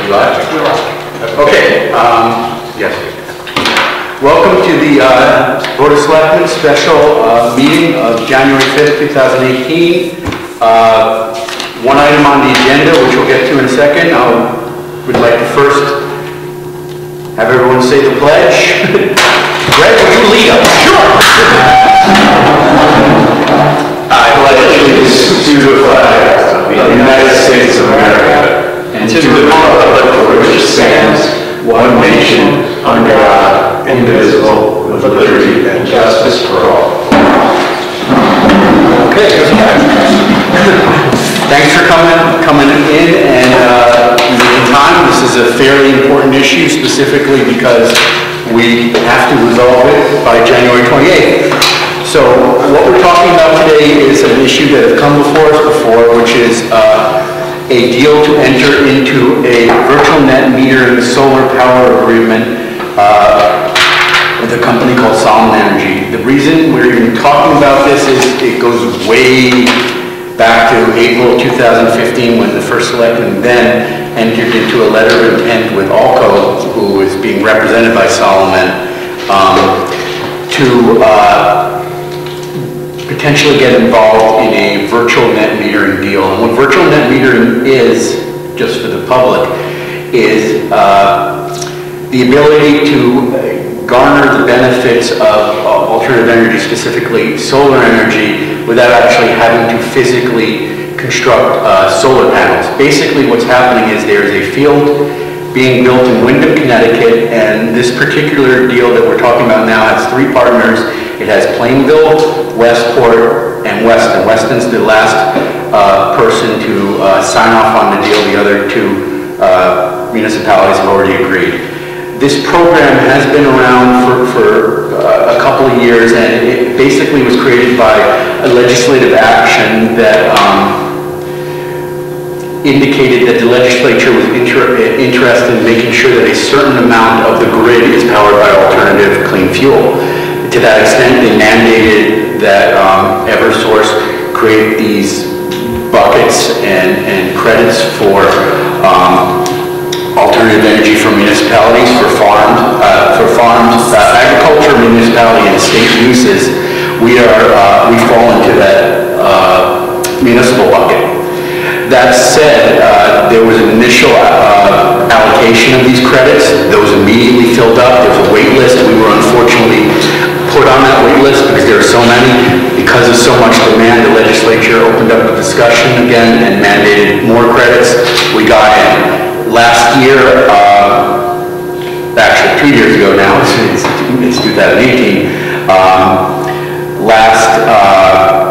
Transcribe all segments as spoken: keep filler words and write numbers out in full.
Okay, um, yes. Welcome to the uh, Board of Selectmen special uh, meeting of January fifth, two thousand eighteen. Uh, one item on the agenda, which we'll get to in a second. I would like to first have everyone say the pledge. Greg, would you lead us? Sure. I pledge allegiance to the flag of the United States of America and to the republic for which it stands, one nation, under God, indivisible, with liberty and justice for all. Okay. Thanks for coming coming in and uh, in time. This is a fairly important issue, specifically because we have to resolve it by January twenty-eighth. So what we're talking about today is an issue that has come before us before, which is uh, a deal to enter into a virtual net metering solar power agreement uh, with a company called Solomon Energy. The reason we're even talking about this is it goes way back to April two thousand fifteen, when the first selectman then entered into a letter of intent with Allco, who is being represented by Solomon, um, to uh, potentially get involved in a virtual net metering deal. And what virtual net metering is, just for the public, is uh, the ability to garner the benefits of uh, alternative energy, specifically solar energy, without actually having to physically construct uh, solar panels. Basically what's happening is there's a field being built in Windham, Connecticut, and this particular deal that we're talking about now has three partners. It has Plainville, Westport, and Weston. Weston's the last uh, person to uh, sign off on the deal. The other two uh, municipalities have already agreed. This program has been around for, for uh, a couple of years, and it basically was created by a legislative action that um, indicated that the legislature was inter interested in making sure that a certain amount of the grid is powered by alternative clean fuel. To that extent, they mandated that um, Eversource create these buckets and, and credits for um, alternative energy for municipalities, for farms, uh, for farms, uh, agriculture, municipality, and state uses. We are uh, we fall into that uh, municipal bucket. That said, uh, there was an initial uh, allocation of these credits. Those immediately filled up. There was a wait list. We were unfortunately put on that wait list because there are so many. Because of so much demand, the legislature opened up the discussion again and mandated more credits. We got in. Last year, uh, actually two years ago now, it's, it's two thousand eighteen, um, last uh,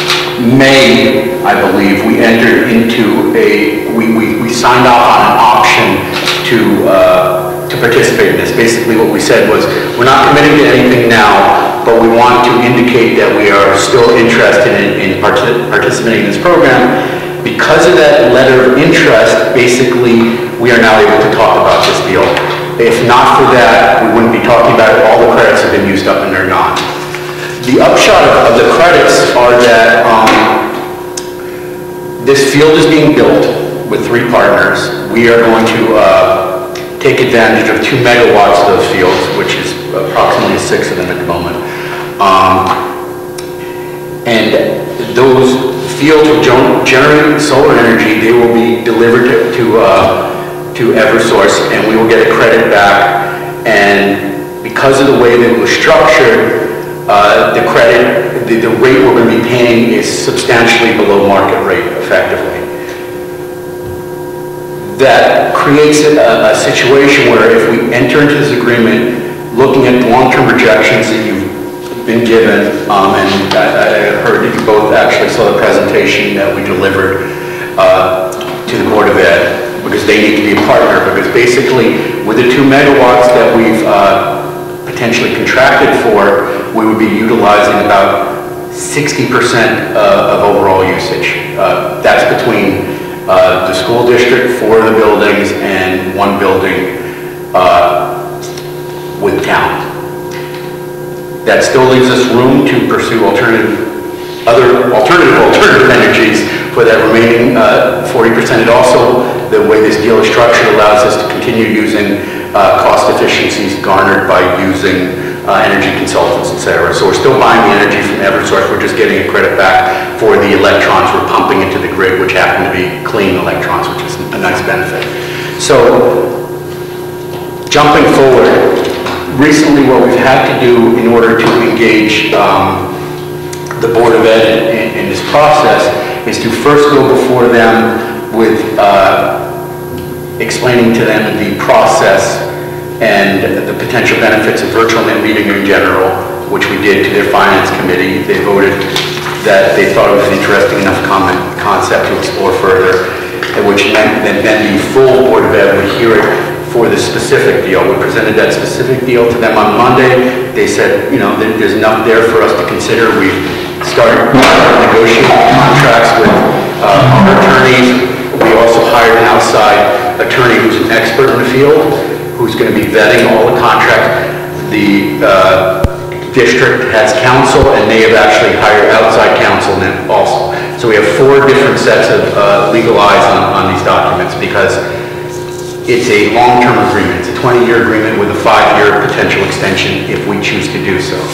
May, I believe, we entered into a, we, we, we signed off on an option to, uh, to participate in this. Basically what we said was, we're not committing to anything now, but we want to indicate that we are still interested in, in part participating in this program. Because of that letter of interest, basically, we are now able to talk about this deal. If not for that, we wouldn't be talking about it. All the credits have been used up and they're gone. The upshot of, of the credits are that um, this field is being built with three partners. We are going to uh, take advantage of two megawatts of those fields, which is approximately six of them at the moment. Um, and those fields will generate solar energy. They will be delivered to, to, uh, to Eversource, and we will get a credit back. And because of the way that it was structured, uh, the credit, the, the rate we're going to be paying is substantially below market rate, effectively. That creates a, a situation where if we enter into this agreement, looking at the long-term projections that you've been given, um, and I, I heard that you both actually saw the presentation that we delivered uh, to the Board of Ed, because they need to be a partner, because basically with the two megawatts that we've uh, potentially contracted for, we would be utilizing about sixty percent uh, of overall usage. Uh, that's between uh, the school district, four of the buildings, and one building uh, with town. That still leaves us room to pursue alternative, other alternative alternative energies for that remaining uh, forty percent. It also, the way this deal deal is structured allows us to continue using uh, cost efficiencies garnered by using uh, energy consultants, et cetera. So we're still buying the energy from Eversource, we're just getting a credit back for the electrons we're pumping into the grid, which happen to be clean electrons, which is a nice benefit. So, jumping forward, recently what we've had to do in order to engage um, the Board of Ed in, in this process is to first go before them with uh, explaining to them the process and the potential benefits of virtual net metering in general, which we did to their finance committee. They voted that they thought it was an interesting enough comment, concept to explore further, which meant that then the full Board of Ed would hear it for the specific deal. We presented that specific deal to them on Monday. They said, you know, there's enough there for us to consider. We started negotiating contracts with uh, our attorneys. We also hired an outside attorney who's an expert in the field, who's going to be vetting all the contracts. The uh, district has counsel, and they have actually hired outside counsel now also. So we have four different sets of uh, legal eyes on, on these documents, because it's a long-term agreement. It's a twenty-year agreement with a five-year potential extension if we choose to do so.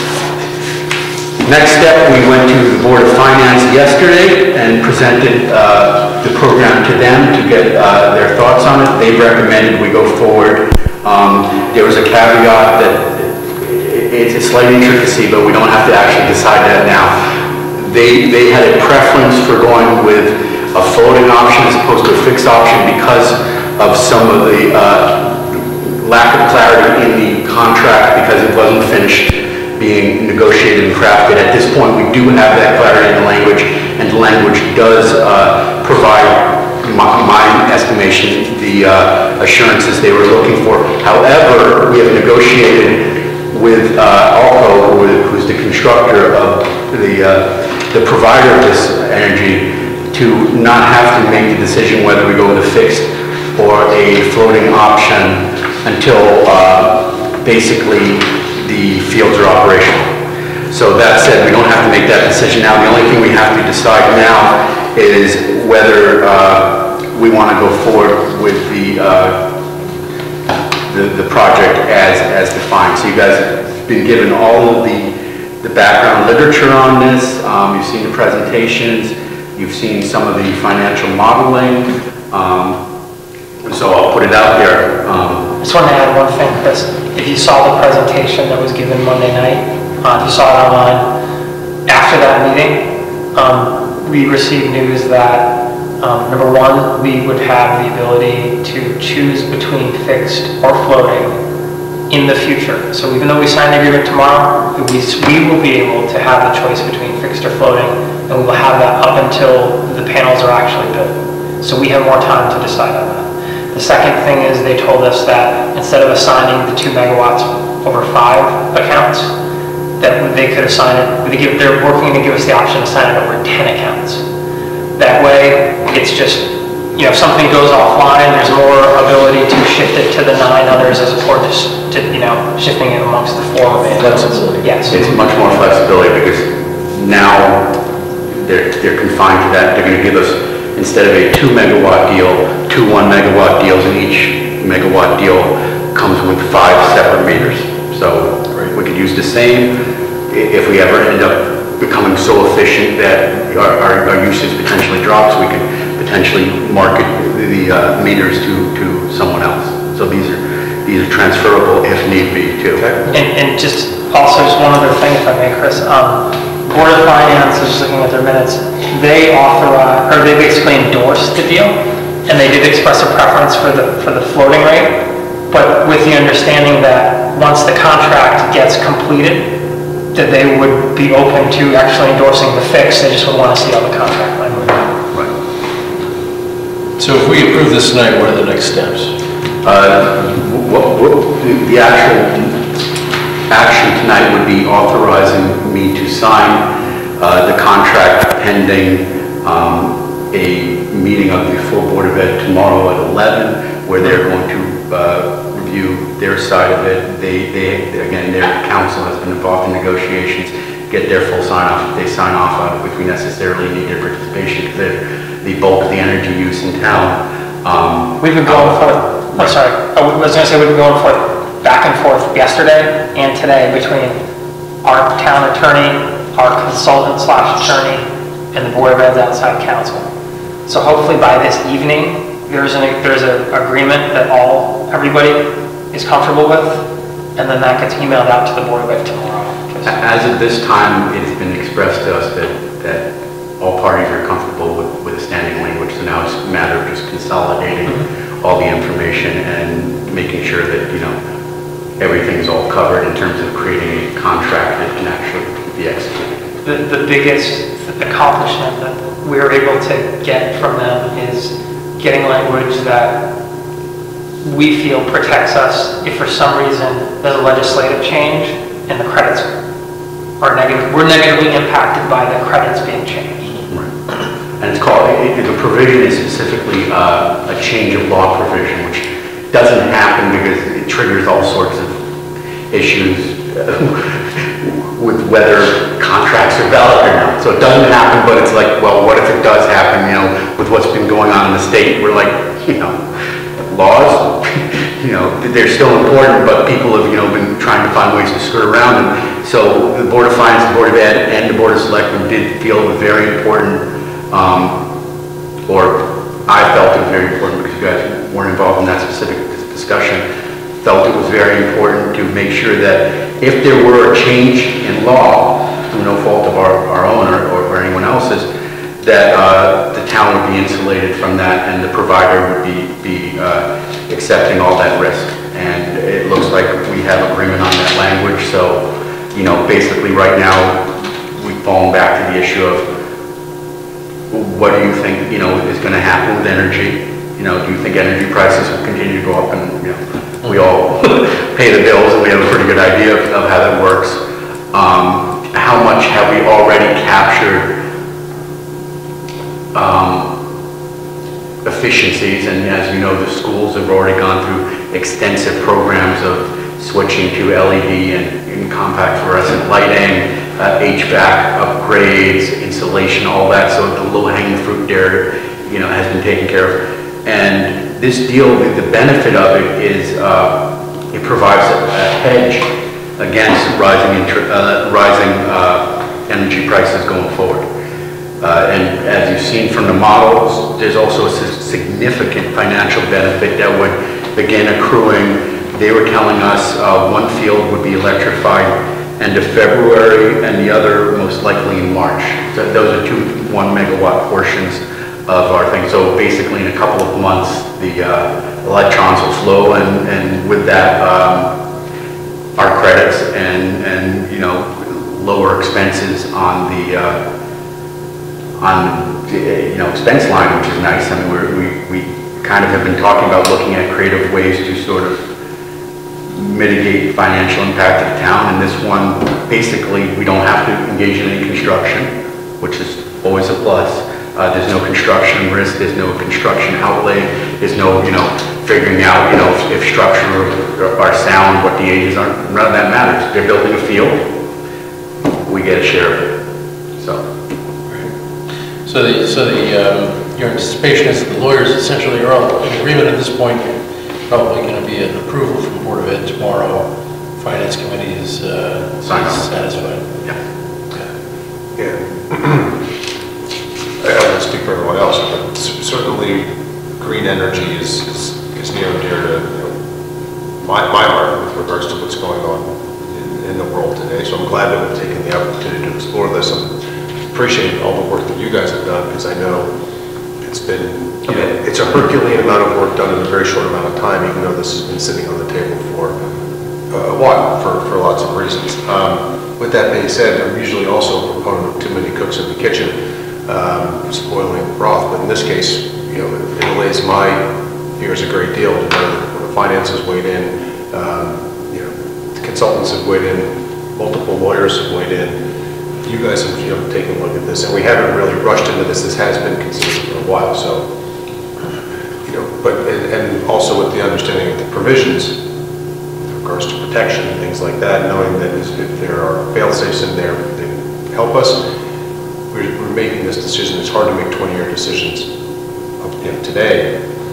Next step, we went to the Board of Finance yesterday and presented uh, the program to them to get uh, their thoughts on it. They recommended we go forward. Um, there was a caveat that it's a slight intricacy, but we don't have to actually decide that now. They, they had a preference for going with a floating option as opposed to a fixed option because of some of the uh, lack of clarity in the contract, because it wasn't finished being negotiated and crafted. At this point, we do have that clarity in the language, and the language does uh, provide, my, my estimation, the uh, assurances they were looking for. However, we have negotiated with uh, Alco, who, who's the constructor of the, uh, the provider of this energy, to not have to make the decision whether we go with a fixed or a floating option until uh, basically the fields are operational. So that said, we don't have to make that decision now. The only thing we have to decide now is whether uh, we want to go forward with the, uh, the the project as as defined. So you guys have been given all of the the background literature on this. Um, you've seen the presentations. You've seen some of the financial modeling. Um, so I'll put it out there. Um, I just want to add one thing, Chris. If you saw the presentation that was given Monday night, uh, if you saw it online, after that meeting, um, we received news that, um, number one, we would have the ability to choose between fixed or floating in the future. So even though we sign the agreement tomorrow, we, we will be able to have the choice between fixed or floating, and we will have that up until the panels are actually built. So we have more time to decide on that. The second thing is they told us that instead of assigning the two megawatts over five accounts, that they could assign it, they give, they're working to give us the option to assign it over ten accounts. That way, it's just, you know, if something goes offline, there's more ability to shift it to the nine others as opposed to, you know, shifting it amongst the four remaining. Flexibility. Yes. It's much more flexibility, because now they're, they're confined to that. They're going to give us, instead of a two megawatt deal, two one megawatt deals, and each megawatt deal comes with five separate meters. So right, we could use the same if we ever end up becoming so efficient that our, our, our usage potentially drops. We could potentially market the uh, meters to, to someone else. So these are these are transferable if need be too. Okay. And, and just also just one other thing, if I may, Chris. Um, Board of Finance, I was just looking at their minutes, they authorize, or they basically endorsed the deal, and they did express a preference for the for the floating rate, but with the understanding that once the contract gets completed, that they would be open to actually endorsing the fix. They just would want to see all the contract language. Right. So if we approve this tonight, what are the next steps? Uh, what, what, the, the actual action tonight would be authorizing me to sign uh, the contract pending um, a meeting of the full Board of Ed tomorrow at eleven, where they're going to uh, review their side of it. They, they, again, their counsel has been involved in negotiations, get their full sign-off. If they sign off on it, which we necessarily need their participation because they're the bulk of the energy use in town. Um, We've been going forth, I'm sorry, I was gonna say we've been going forth, back and forth yesterday and today between our town attorney, our consultant slash attorney, and the Board of Ed's outside counsel. So hopefully by this evening, there's an, there's an agreement that all, everybody is comfortable with, and then that gets emailed out to the Board of Ed tomorrow. As of this time, it's been expressed to us that, that all parties are comfortable with, with a standing language, so now it's a matter of just consolidating mm-hmm. all the information and making sure that, you know, everything's all covered in terms of creating a contract that can actually be executed. The, the biggest accomplishment that we were able to get from them is getting language that we feel protects us if for some reason there's a legislative change and the credits are negative, we're negatively impacted by the credits being changed. And it's called, it, the provision is specifically uh, a change of law provision, which doesn't happen because it triggers all sorts of issues with whether contracts are valid or not. So it doesn't happen, but it's like, well, what if it does happen, you know, with what's been going on in the state? We're like, you know, laws, you know, they're still important, but people have, you know, been trying to find ways to skirt around them. So the Board of Finance, the Board of Ed, and the Board of Selectmen did feel it was very important. Um, or I felt it was very important because you guys weren't involved in that specific discussion, felt it was very important to make sure that if there were a change in law, through no fault of our, our own or, or anyone else's, that uh, the town would be insulated from that and the provider would be, be uh, accepting all that risk. And it looks like we have agreement on that language. So, you know, basically right now, we've fallen back to the issue of what do you think, you know, is going to happen with energy? You know, do you think energy prices will continue to go up? And, you know, we all pay the bills and we have a pretty good idea of, of how that works. Um, how much have we already captured um, efficiencies? And as you know, the schools have already gone through extensive programs of switching to L E D and, and compact fluorescent lighting, uh, H V A C upgrades, insulation, all that. So the low-hanging fruit there, you know, has been taken care of. And this deal, the benefit of it is uh, it provides a, a hedge against rising uh, rising uh, energy prices going forward. Uh, and as you've seen from the models, there's also a significant financial benefit that would begin accruing. They were telling us uh, one field would be electrified end of February and the other most likely in March. So those are two one megawatt portions of our thing. So basically in a couple of months, the uh, electrons will flow, and, and with that, um, our credits and, and, you know, lower expenses on the, uh, on the, you know, expense line, which is nice. I mean, we're, we, we kind of have been talking about looking at creative ways to sort of mitigate financial impact of the town, and this one, basically, we don't have to engage in any construction, which is always a plus. Uh, there's no construction risk, there's no construction outlay, there's no, you know, figuring out, you know, if, if structure or, or sound, what the ages are, none of that matters. They're building a field, we get a share of it, so. So the, so the, um, your anticipation is that the lawyers essentially are all in agreement at this point. Probably going to be an approval from the Board of Ed tomorrow. Finance Committee is, uh, is satisfied. Yeah. Yeah. I don't speak for everyone else, but certainly green energy is, is, is near and dear to, you know, my, my heart with regards to what's going on in, in the world today. So I'm glad that we've taken the opportunity to explore this, and appreciate all the work that you guys have done, because I know it's been, you know, it's a Herculean amount of work done in a very short amount of time, even though this has been sitting on the table for uh, a while, for, for lots of reasons. Um, with that being said, I'm usually also a proponent of too many cooks in the kitchen, um, spoiling the broth, but in this case, you know, it, it allays my ears a great deal to know that the finances weighed in, um, you know, the consultants have weighed in, multiple lawyers have weighed in. You guys have, you know, taken a look at this, and we haven't really rushed into this. This has been considered for a while, so, you know, but, and, and also with the understanding of the provisions with regards to protection and things like that, knowing that if there are fail-safes in there that help us, we're, we're making this decision. It's hard to make twenty-year decisions, you know, today,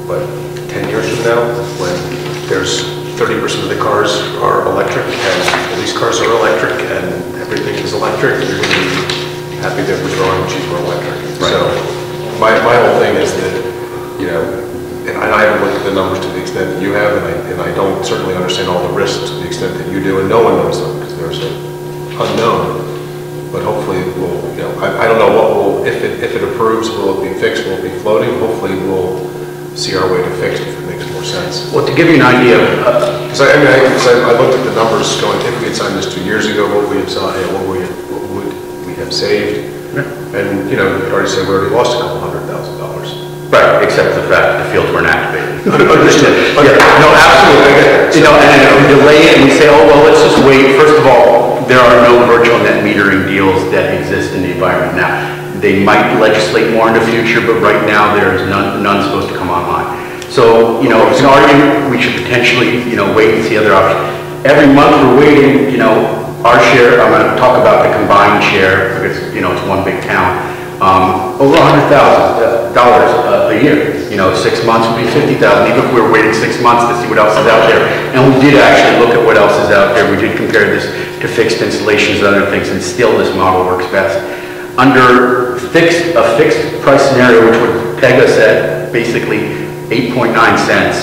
but ten years from now, when there's thirty percent of the cars are electric and police cars are electric and everything is electric, you're going to be happy that we're drawing cheaper electric. Right. So my, my whole thing is that, you know, and I haven't looked at the numbers to the extent that you have, and I, and I don't certainly understand all the risks to the extent that you do, and no one knows them, because there's an unknown. But hopefully it will, you know, I, I don't know what will, if it, if it approves, will it be fixed, will it be floating? Hopefully we'll see our way to fixed if it makes more sense. Well, to give you an idea of, Because I, I mean, I, 'cause I I looked at the numbers going, if we had signed this two years ago, what would we have, signed, you know, what would we, what would we have saved? And, you know, you could already say we already lost a couple hundred thousand dollars. right, except the fact that the fields weren't activated. Understood. Yeah, no, absolutely. You know, and then we delay it and we say, oh, well, let's just wait. First of all, there are no virtual net metering deals that exist in the environment now. They might legislate more in the future, but right now there's none, none supposed to come online. So, you know, it's an argument, we should potentially, you know, wait and see other options. Every month we're waiting, you know, our share, I'm gonna talk about the combined share, because, you know, it's one big town, um, over a hundred thousand dollars a year. You know, six months would be fifty thousand, even if we were waiting six months to see what else is out there. And we did actually look at what else is out there. We did compare this to fixed installations and other things, and still this model works best. Under fixed, a fixed price scenario, which would peg us at basically eight point nine cents,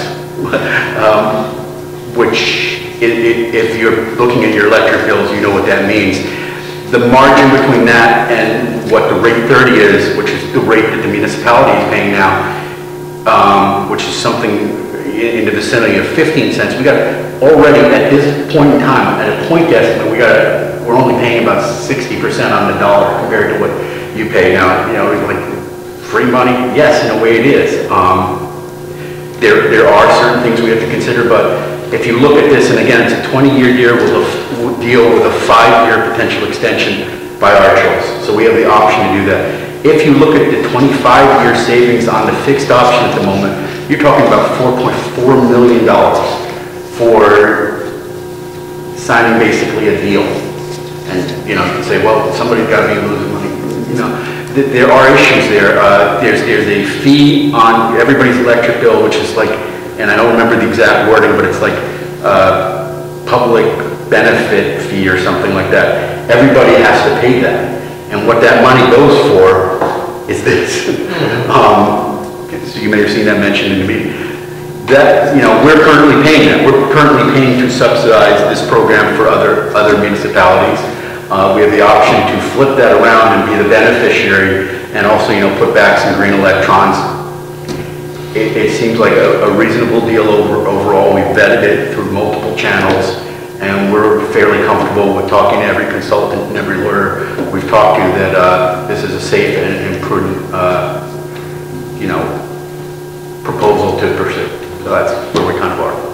um, which i- i- if you're looking at your electric bills, you know what that means. The margin between that and what the rate thirty is, which is the rate that the municipality is paying now, um, which is something in the vicinity of fifteen cents. We got already at this point in time, at a point estimate, we got, we're only paying about sixty percent on the dollar compared to what you pay now. You know, like free money, yes, in a way it is. Um, there, there are certain things we have to consider, but if you look at this, and again, it's a twenty-year deal with a, deal with a five-year potential extension by our choice. So we have the option to do that. If you look at the twenty-five year savings on the fixed option at the moment, you're talking about four point four million dollars for signing basically a deal. And, you know, you can say, well, somebody's got to be losing money. You know, th there are issues there. Uh, there's, there's a fee on everybody's electric bill, which is like, and I don't remember the exact wording, but it's like uh, public benefit fee or something like that. Everybody has to pay that. And what that money goes for is this. um, so you may have seen that mentioned in the meeting. That, you know, we're currently paying that. We're currently paying to subsidize this program for other, other municipalities. Uh, we have the option to flip that around and be the beneficiary and also, you know, put back some green electrons. It, it seems like a, a reasonable deal over, overall. We've vetted it through multiple channels, and we're fairly comfortable with talking to every consultant and every lawyer we've talked to that uh, this is a safe and, and prudent, uh, you know, proposal to pursue. So that's where we kind of are.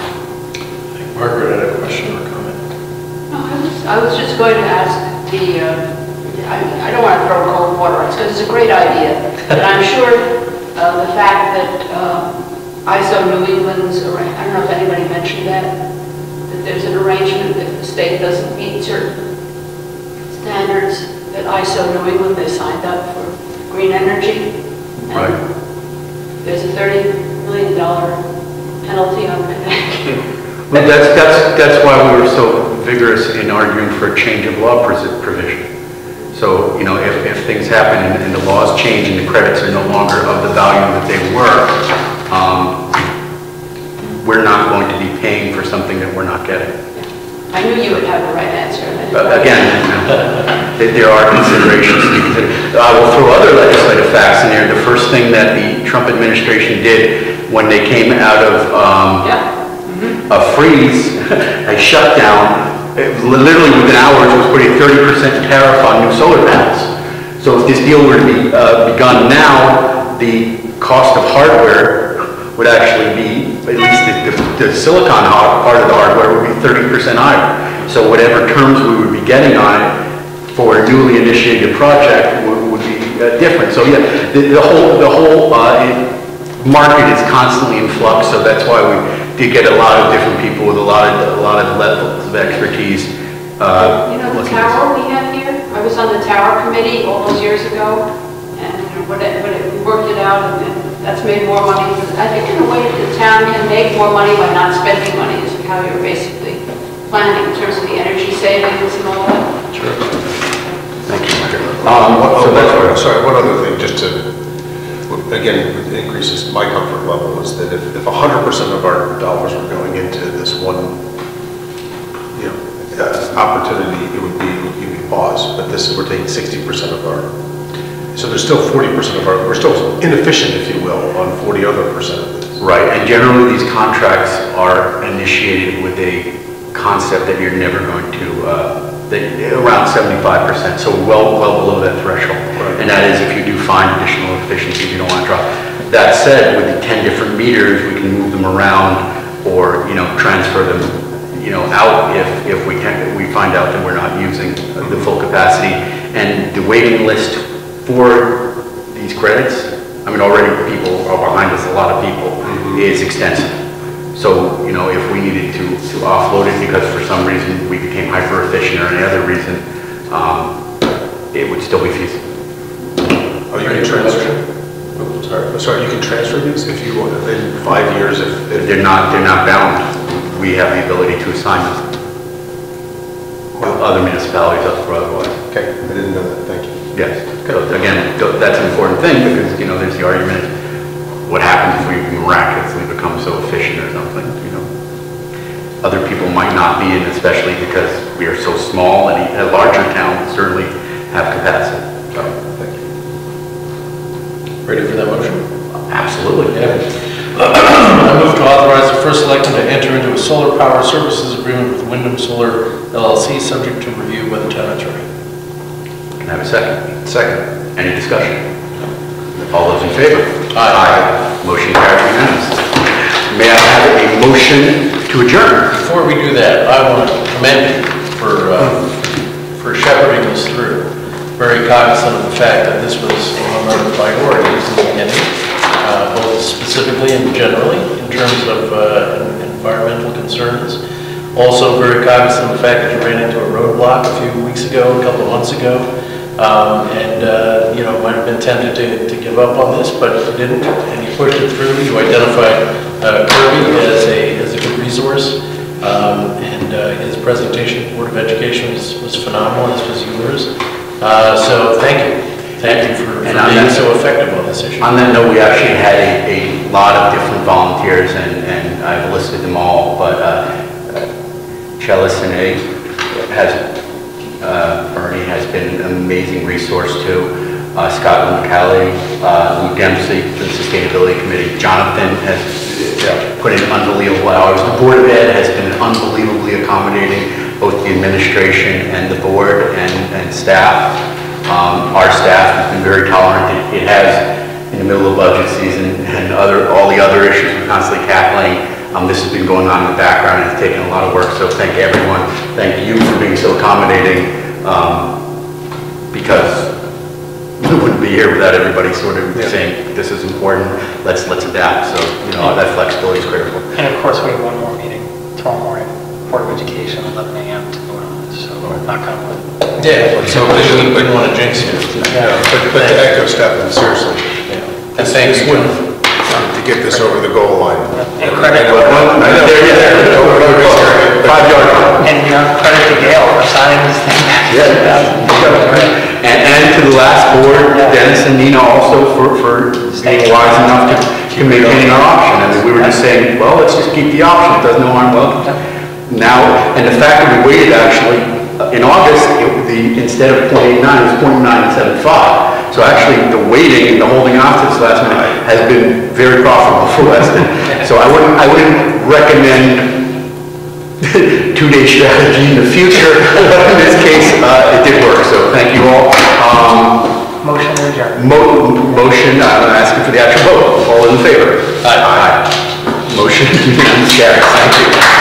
Margaret had a question or comment. No, I was, I was just going to ask the, uh, I, I don't want to throw cold water on it, because it's a great idea, but I'm sure uh, the fact that uh, I S O New England's, arra- I don't know if anybody mentioned that, that there's an arrangement that if the state doesn't meet certain standards, that I S O New England, they signed up for green energy. and Right. There's a thirty million dollar penalty on Connecticut. Well, that's, that's, that's why we were so vigorous in arguing for a change of law pres- provision. So, you know, if, if things happen and, and the laws change and the credits are no longer of the value that they were, um, we're not going to be paying for something that we're not getting. I knew you would have the right answer. But again, you know, there- there are considerations to consider. I will throw other legislative facts in there. The first thing that the Trump administration did when they came out of um, Yeah. a freeze, a shutdown, it literally within hours was putting a thirty percent tariff on new solar panels. So if this deal were to be uh, begun now, the cost of hardware would actually be, at least the, the, the silicon part of the hardware would be thirty percent higher. So whatever terms we would be getting on it for a newly initiated project would, would be uh, different. So yeah, the, the whole, the whole uh, market is constantly in flux, so that's why we did get a lot of different people with a lot of, a lot of levels of expertise. Uh, You know, the looking at tower we have here, I was on the tower committee all those years ago, and you know, when it, when it, we worked it out, and then that's made more money. I think in a way the town can make more money by not spending money is how you're basically planning in terms of the energy savings and all that. Sure. Thank you, Roger. Um, Um, what- so oh, that's one- what, Sorry, one other thing, just to, again, it increases my comfort level, is that if, if one hundred percent of our dollars were going into this one, you know, uh, opportunity, it would be, it would be pause, but this is, we're taking sixty percent of our, so there's still forty percent of our, we're still inefficient, if you will, on forty other percent of this. right, and generally these contracts are initiated with a concept that you're never going to, uh, that, around seventy-five percent, so well, well below that threshold. Right. And that is if you do find additional efficiencies you don't want to drop. That said, with the ten different meters, we can move them around or, you know, transfer them, you know, out if, if we can, if we find out that we're not using the full capacity. And the waiting list for these credits, I mean, already people are behind us, a lot of people, is extensive. So, you know, if we needed to, to offload it because for some reason we became hyper efficient or any other reason, um, it would still be feasible. Oh, you can transfer, Oh, sorry. I'm sorry, you can transfer these if you, want in five years, if, If if they're not, they're not bound, we have the ability to assign them. Other municipalities up for otherwise. okay, I didn't know that, thank you. Yes. So again, th- that's an important thing because, you know, there's the argument, what happens if we miraculously become so efficient or something, you know? Other people might not be, and especially because we are so small and a larger town would certainly have capacity. So, Thank you. Ready for that motion? absolutely. Yeah. I move to authorize the first selectman to enter into a solar power services agreement with Wyndham Solar L L C, subject to review by the town attorney. Can I have a second? Second. Any discussion? All those in favor? Aye. Motion carries unanimously. May I have a motion to adjourn? Before we do that, I want to commend you for, uh, for shepherding us through. Very cognizant of the fact that this was one of our priorities in the beginning, uh, both specifically and generally in terms of uh, environmental concerns. Also very cognizant of the fact that you ran into a roadblock a few weeks ago, a couple of months ago, um, and uh, you know, might have been tempted to, to give up on this, but you didn't, and you pushed it through. You identified uh, Kirby as a, as a good resource. Um, and uh, his presentation at the Board of Education was, was phenomenal, as was yours. Uh, so thank you. Thank you for, for And on being that- so effective on this issue. On that note, we actually had a, a lot of different volunteers, and, and I've listed them all, but uh, Chelis and A has, uh, Bernie has been an amazing resource too. Uh, Scott McCallie, uh, Lou Dempsey, the Sustainability Committee. Jonathan has uh, put in unbelievable hours. The Board of Ed has been unbelievably accommodating, both the administration and the board and, and staff. Um, our staff has been very tolerant. It, it has, in the middle of budget season and other, all the other issues we're constantly tackling, um, this has been going on in the background. It's taken a lot of work, so thank everyone. Thank you for being so accommodating, um, because we wouldn't be here without everybody sort of Yeah. saying, this is important, let's, let's adapt. So, you know, that flexibility is critical. And of course, we have one more meeting tomorrow morning, Board of Education, eleven a m to vote on this, so not gonna wood. Yeah, so we didn't, we didn't want to jinx you. Yeah, but, but to echo Stefan, seriously, And thank you, John. to get this over the goal line. And credit, Well, I know. there, yeah, five yard line. and you know, credit to Gail for signing this thing back in two thousand. And, and to the last board, Dennis and Nina also for, for being wise enough to, to maintain our option. I mean, we were just saying, well, let's just keep the option, it does no harm. Well, now, and the fact that we waited actually, uh, in August, it, the, instead of point eight nine, it was point nine seven five. So actually, the waiting and the holding off to this last minute has been very profitable for Weston. So I wouldn't, I wouldn't recommend two-day strategy in the future, but in this case, uh, it did work, so thank you all. Um, Motion to adjourn. mo- motion, I'm asking for the actual vote. All in favor? Aye. Aye. Motion, unanimous, carries. Thank you.